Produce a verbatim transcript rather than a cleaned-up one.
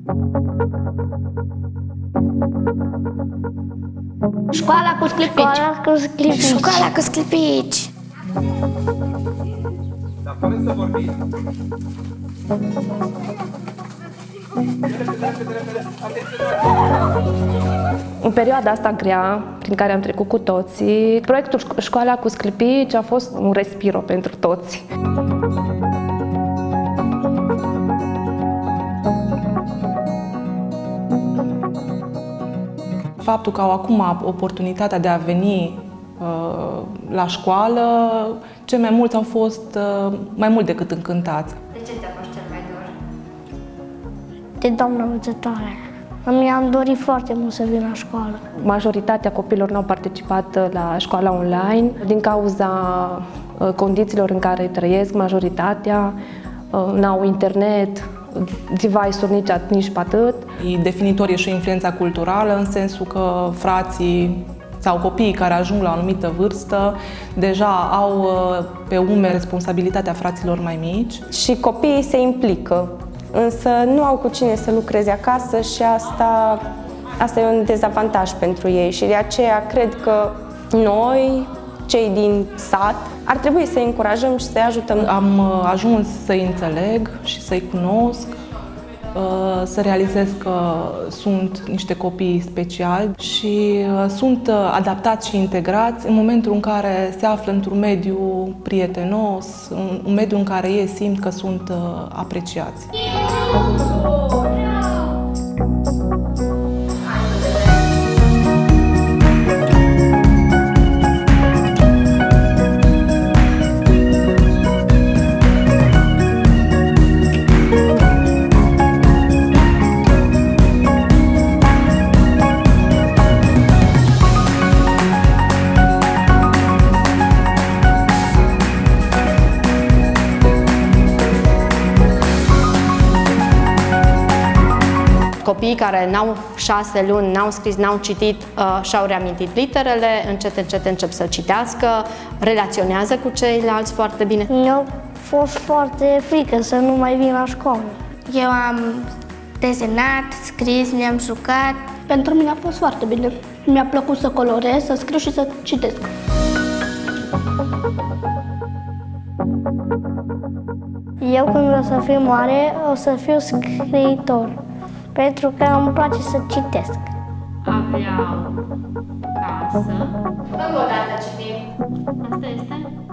Școala cu sclipici. Școala cu sclipici. Școala cu sclipici. Dar fără să vorbiți. În perioada asta grea, prin care am trecut cu toții, proiectul Școala cu sclipici a fost un respiro pentru toți. Faptul că au acum oportunitatea de a veni uh, la școală, cei mai mulți au fost uh, mai mult decât încântați. De ce ți-a fost cel mai dor? De doamna învățătoare. Mi-am dorit foarte mult să vin la școală. Majoritatea copiilor nu au participat la școala online din cauza uh, condițiilor în care trăiesc. Majoritatea uh, n-au internet, device-uri nici, nici pe atât. E definitorie și influența culturală, în sensul că frații sau copiii care ajung la o anumită vârstă deja au pe umeri responsabilitatea fraților mai mici. Și copiii se implică, însă nu au cu cine să lucreze acasă și asta, asta e un dezavantaj pentru ei și de aceea cred că noi, cei din sat, ar trebui să-i încurajăm și să-i ajutăm. Am ajuns să-i înțeleg și să-i cunosc, să realizez că sunt niște copii speciali și sunt adaptați și integrați în momentul în care se află într-un mediu prietenos, un mediu în care ei simt că sunt apreciați. Copiii care n-au șase luni, n-au scris, n-au citit, uh, și-au reamintit literele, încet, încet încep să citească, relaționează cu ceilalți foarte bine. Mi-a fost foarte frică să nu mai vin la școală. Eu am desenat, scris, mi-am jucat. Pentru mine a fost foarte bine. Mi-a plăcut să colorez, să scriu și să citesc. Eu când o să fiu mare, o să fiu scriitor. Pentru că îmi place să citesc. Aveau casă. Încă o dată citim. Asta este?